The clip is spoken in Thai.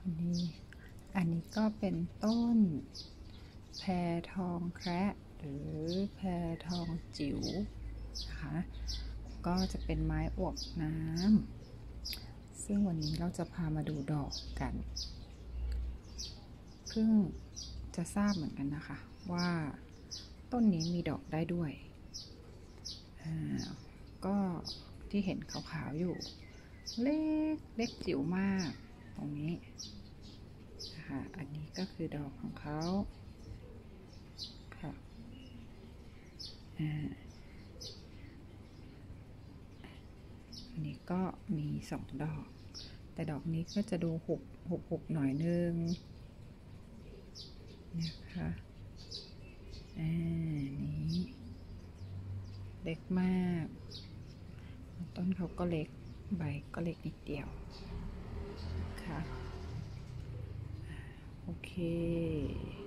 อันนี้ก็เป็นต้นแพทองแคระหรือแพทองจิ๋วนะคะก็จะเป็นไม้อวบน้ำซึ่งวันนี้เราจะพามาดูดอกกันเพิ่งจะทราบเหมือนกันนะคะว่าต้นนี้มีดอกได้ด้วยก็ที่เห็นขาวๆอยู่เล็กจิ๋วมากตรงนี้นะคะอันนี้ก็คือดอกของเขาค่ะอันนี้ก็มี2 ดอกแต่ดอกนี้ก็จะดูหกหน่อยนึงนะคะนี้เล็กมากต้นเขาก็เล็กใบก็เล็กนิดเดียวค่ะโอเค